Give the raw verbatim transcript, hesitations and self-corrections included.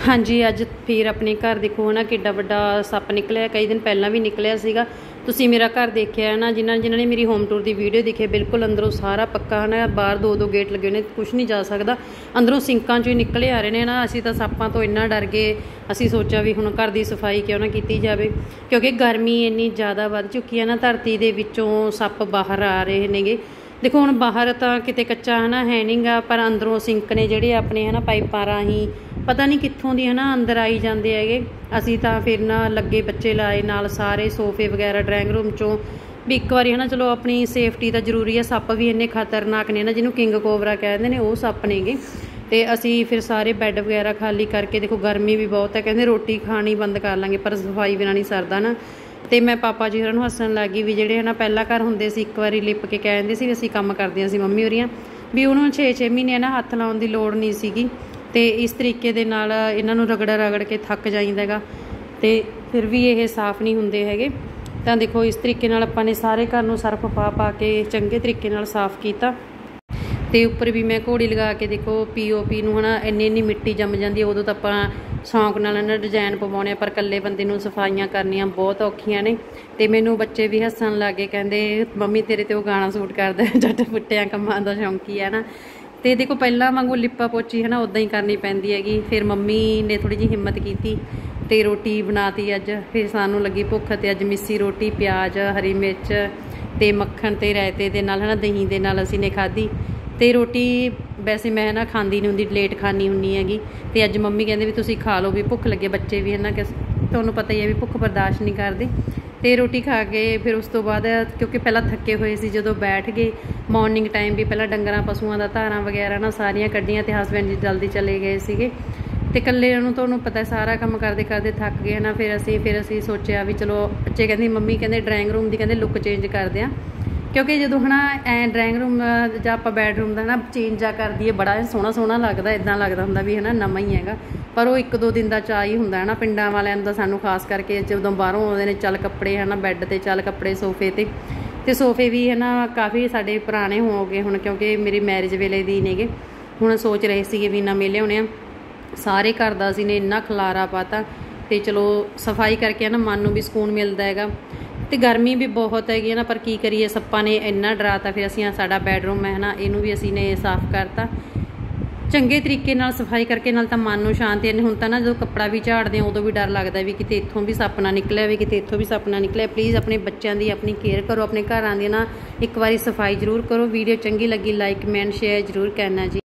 हाँ जी, अज फिर अपने घर देखो है ना किड्डा वड्डा सप्प निकलिया। कई दिन पहला भी निकलिया सीगा। तुसीं मेरा घर देखिया है ना, जिन्होंने जिन्होंने मेरी होम टूर की वीडियो देखी है, बिल्कुल अंदरों सारा पक्का है ना, बाहर दो दो गेट लगे ने, कुछ नहीं जा सकता। अंदरों सिंकां चों ही निकले आ रहे हैं ना। असीं तां सप्पां तो इन्ना डर गए, असीं सोचा भी हुण घर की सफाई क्यों ना की जाए, क्योंकि गर्मी इन्नी ज़्यादा वध चुकी है ना, धरती दे विचों सप्प बाहर आ रहे नेगे। देखो हुण बाहर तां किते कच्चा है ना है नहीं गा, पर अंदरों सिंक ने जिहड़े अपने है ना पाइपां राहीं पता नहीं कित्थों दी है ना अंदर आई जाते हैगे। असीं तां फिर ना लगे बच्चे लाए नाल, सारे सोफे वगैरह ड्राइंग रूम चों भी एक बार है ना, चलो अपनी सेफ्टी तो जरूरी है। सप्प भी इन्ने खतरनाक ने ना, जिन्हों किंग कोबरा कहते हैं, वो सप्प नेगे। तो असी फिर सारे बैड वगैरह खाली करके, देखो गर्मी भी बहुत है, कहते रोटी खानी बंद कर लाँगे पर सफाई बिना नहीं सरदा ना। तो मैं पापा जी होरां हसन लग गई भी जिहड़े है ना पहला घर हुंदे सी, एक बारी लिप के कहते सी असीं काम करदियां सी मम्मी होरियां भी उन्होंने छे छे महीने ना हत्थ लाउण दी लोड़ नहीं सीगी। तो इस तरीके दे नाल इन्हां नूं रगड़ रगड़ के थक जाइंदा हैगा, ते फिर भी ये साफ़ नहीं हुंदे हैगे। तां देखो इस तरीके नाल आपां ने सारे घर नूं सर्फ पा पा के चंगे तरीके नाल साफ़ कीता। ते उपर भी मैं घोड़ी लगा के देखो पी ओ पी नूं है ना इन्नी इन्नी मिट्टी जम जाती है, उदों तां आपां शौक नाल ना डिजाइन पवाउणे, पर कल्ले बंदे नूं सफाइयां करनियां बहुत औखियां ने। ते मैनूं बच्चे भी हसन लग गए, कहंदे मम्मी तेरे ते वो गाना सूट करदा जट पुट्टियां कम्मां दा शौंकी है ना। तो देखो पहला वांगू लिपा पोची है ना उदां ही करनी पैंदी हैगी। फिर मम्मी ने थोड़ी जी हिम्मत की ते रोटी बनाती अज। फिर सानूं लगी भुख, ते अज मिस्सी रोटी प्याज हरी मिर्च ते मक्खन ते रायते दे नाल है ना दही दे नाल असीं ने खाधी। तो रोटी वैसे मैं ना खांदी नहीं हुंदी, लेट खानी हुंदी हैगी। तो अज मम्मी कहंदे भी तुसीं खा लो, भी भुख लगे, बच्चे भी है ना तुहानूं पता ही है भी भुख बर्दाश्त नहीं करते। तो रोटी खा के फिर उस तो बाद क्योंकि पहला थके हुए सी, जदों बैठ गए मॉर्निंग टाइम भी पहला डंगरां पशुआं दा धारां वगैरह ना सारियां कड्डियां, ते हसबैंड जी जल्दी चले गए सीगे। ते कल्ले नूं तुहानूं पता सारा काम करदे करदे थक गए ना। फिर असीं फिर असीं सोचिया भी चलो, बच्चे कहंदे मम्मी कहंदे ड्राइंग रूम दी कहंदे लुक चेंज करदे आ, क्योंकि जो है ना ऐ ड्राइंग रूम जां आपां बैडरूम का ना चेंज जा कर दीए, बड़ा सोहना सोहना लगता, इदां लगता हुंदा भी है ना नवां ही हैगा। पर वो एक दो दिन का चा ही हुंदा है ना पिंडां वालिआं दा, सानूं खास करके जदों बाहरों आउंदे ने चल कपड़े है ना बैड ते चल कपड़े सोफे ते ते सोफे भी है ना काफ़ी साडे पुराने हो गए हुण, क्योंकि मेरी मैरिज वेले दी नेगे। हुण सोच रहे सीगे भी नवें लिआउणे आ, सारे घर दा असीं ने इन्ना खलारा पाता। तो चलो सफाई करके है ना मन नूं भी सुकून मिलता हैगा। तो गर्मी भी बहुत हैगी ना, पर की करिए सप्पां ने इन्ना डराता। फिर असीं साडा बैडरूम है ना इनू भी असीं ने साफ़ करता चंगे तरीके नाल सफाई करके, नाल तां मन नूं शांति। हुण तां ना जो कपड़ा भी झाड़दे उदों भी डर लगदा भी किते इत्थों भी सप्प ना निकलिया होवे, किते इत्थों भी सप्प ना निकलिया। प्लीज़ अपने बच्चों की अपनी केयर करो, अपने घरां दी ना एक बारी सफाई जरूर करो। वीडियो चंगी लगी लाइक कमेंट शेयर जरूर करना जी।